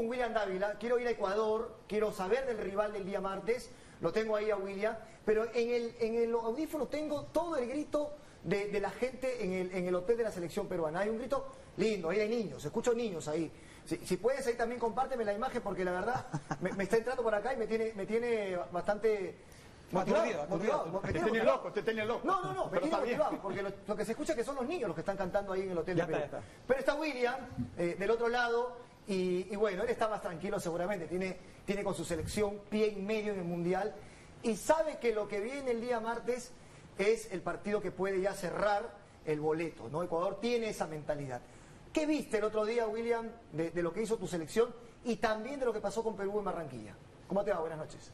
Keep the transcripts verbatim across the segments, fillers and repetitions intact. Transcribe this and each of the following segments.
William Dávila, quiero ir a Ecuador, quiero saber del rival del día martes, lo tengo ahí a William, pero en el, en el audífono tengo todo el grito de, de la gente en el, en el hotel de la selección peruana. Hay un grito lindo, ahí hay niños, escucho niños ahí. Si, si puedes ahí también compárteme la imagen porque la verdad me, me está entrando por acá y me tiene, me tiene bastante... Motivado, Aturdido, motivado, aturdido. me Te tiene tiene motivado. loco, te tiene loco. No, no, no, me Pero tiene está bien. motivado, porque lo, lo que se escucha que son los niños los que están cantando ahí en el hotel Ya de está, Perú. ya está. Pero está William, eh, del otro lado, y, y bueno, él está más tranquilo seguramente, tiene, tiene con su selección pie y medio en el Mundial, y sabe que lo que viene el día martes es el partido que puede ya cerrar el boleto, ¿no? Ecuador tiene esa mentalidad. ¿Qué viste el otro día, William, de, de lo que hizo tu selección y también de lo que pasó con Perú en Barranquilla? ¿Cómo te va? Buenas noches.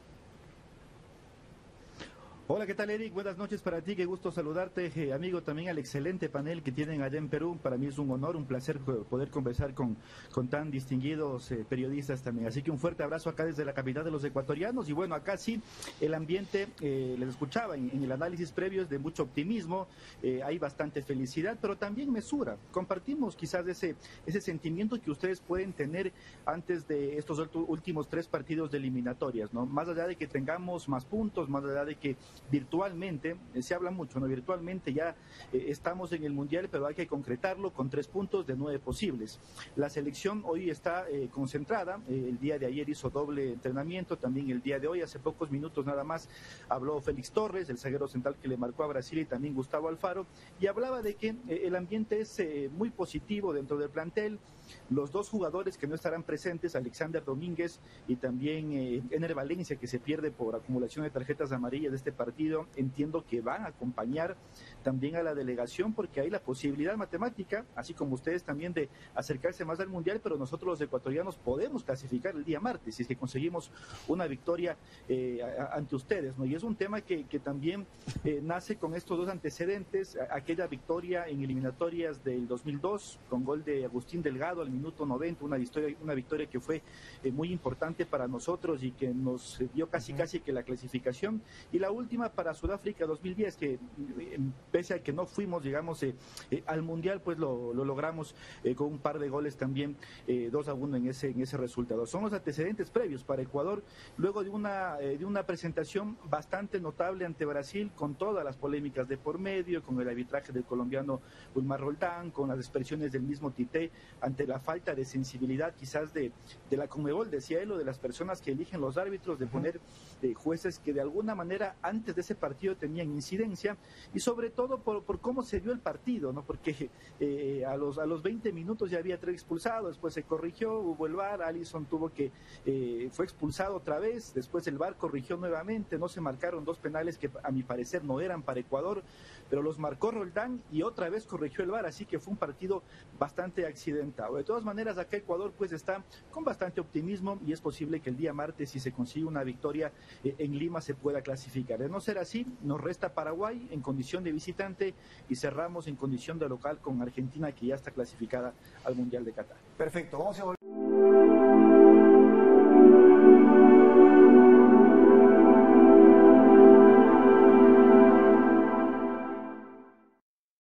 Hola, ¿qué tal, Eric? Buenas noches para ti, qué gusto saludarte, eh, amigo, también al excelente panel que tienen allá en Perú. Para mí es un honor, un placer poder conversar con, con tan distinguidos eh, periodistas también. Así que un fuerte abrazo acá desde la capital de los ecuatorianos. Y bueno, acá sí, el ambiente, eh, les escuchaba en, en el análisis previo, es de mucho optimismo, eh, hay bastante felicidad, pero también mesura. Compartimos quizás ese, ese sentimiento que ustedes pueden tener antes de estos últimos tres partidos de eliminatorias, ¿no? Más allá de que tengamos más puntos, más allá de que virtualmente, eh, se habla mucho, ¿no? Virtualmente ya eh, estamos en el Mundial, pero hay que concretarlo con tres puntos de nueve posibles. La selección hoy está eh, concentrada, eh, el día de ayer hizo doble entrenamiento, también el día de hoy, hace pocos minutos nada más, habló Félix Torres, el zaguero central que le marcó a Brasil, y también Gustavo Alfaro, y hablaba de que eh, el ambiente es eh, muy positivo dentro del plantel. Los dos jugadores que no estarán presentes, Alexander Domínguez y también eh, Ener Valencia, que se pierde por acumulación de tarjetas amarillas de este partido, entiendo que van a acompañar también a la delegación, porque hay la posibilidad matemática, así como ustedes también, de acercarse más al Mundial, pero nosotros los ecuatorianos podemos clasificar el día martes si es que conseguimos una victoria eh, ante ustedes, ¿no? Y es un tema que, que también eh, nace con estos dos antecedentes, aquella victoria en eliminatorias del dos mil dos con gol de Agustín Delgado al minuto noventa, una victoria, una victoria que fue eh, muy importante para nosotros y que nos dio casi uh-huh. casi que la clasificación, y la última para Sudáfrica dos mil diez, que eh, pese a que no fuimos, digamos, eh, eh, al Mundial, pues lo, lo logramos eh, con un par de goles también, eh, dos a uno en ese, en ese resultado. Son los antecedentes previos para Ecuador, luego de una, eh, de una presentación bastante notable ante Brasil, con todas las polémicas de por medio, con el arbitraje del colombiano Wilmar Roldán, con las expresiones del mismo Tite ante la falta de sensibilidad quizás de, de la Conmebol, decía él, o de las personas que eligen los árbitros, de poner eh, jueces que de alguna manera antes de ese partido tenían incidencia, y sobre todo por, por cómo se dio el partido, ¿no? Porque eh, a los a los veinte minutos ya había tres expulsados, después se corrigió, hubo el V A R, Alisson tuvo que, eh, fue expulsado otra vez, después el V A R corrigió nuevamente, no se marcaron dos penales que a mi parecer no eran para Ecuador, pero los marcó Roldán y otra vez corrigió el V A R, así que fue un partido bastante accidentado. De todas maneras, acá Ecuador pues está con bastante optimismo, y es posible que el día martes, si se consigue una victoria eh, en Lima, se pueda clasificar. De no ser así, nos resta Paraguay en condición de visitante y cerramos en condición de local con Argentina, que ya está clasificada al Mundial de Qatar. Perfecto, vamos a volver.